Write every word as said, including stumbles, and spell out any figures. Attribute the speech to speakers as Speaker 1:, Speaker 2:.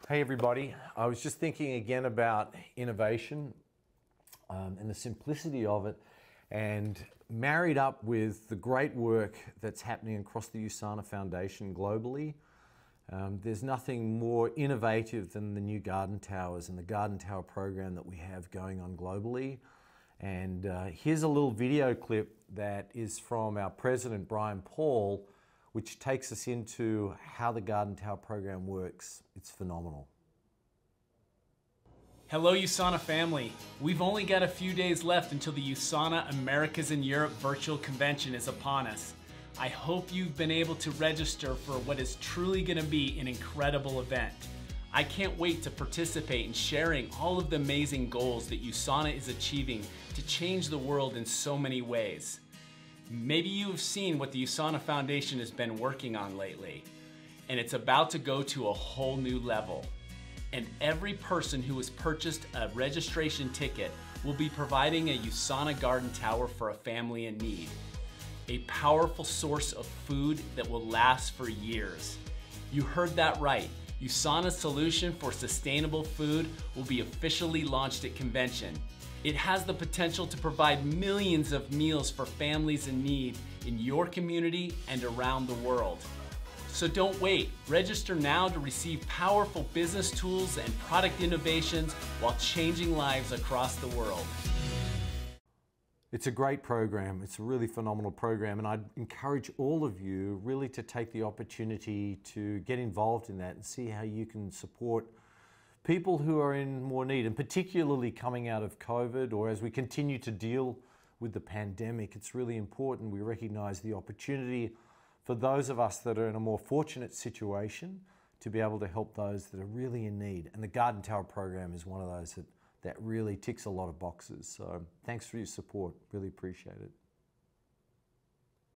Speaker 1: Hey everybody, I was just thinking again about innovation um, and the simplicity of it, and married up with the great work that's happening across the USANA Foundation globally. Um, there's nothing more innovative than the new garden towers and the garden tower program that we have going on globally. And uh, here's a little video clip that is from our president, Brian Paul, which takes us into how the garden tower program works. It's phenomenal.
Speaker 2: Hello USANA family. We've only got a few days left until the USANA Americas and Europe virtual convention is upon us. I hope you've been able to register for what is truly going to be an incredible event. I can't wait to participate in sharing all of the amazing goals that USANA is achieving to change the world in so many ways. Maybe you've seen what the USANA Foundation has been working on lately, and it's about to go to a whole new level. And every person who has purchased a registration ticket will be providing a USANA garden tower for a family in need. A powerful source of food that will last for years. You heard that right. USANA's solution for sustainable food will be officially launched at convention. It has the potential to provide millions of meals for families in need in your community and around the world. So don't wait. Register now to receive powerful business tools and product innovations while changing lives across the world.
Speaker 1: It's a great program. It's a really phenomenal program, and I'd encourage all of you really to take the opportunity to get involved in that and see how you can support people who are in more need, and particularly coming out of COVID, or as we continue to deal with the pandemic. It's really important we recognize the opportunity for those of us that are in a more fortunate situation to be able to help those that are really in need. And the Garden Tower program is one of those that, that really ticks a lot of boxes. So thanks for your support. Really appreciate it.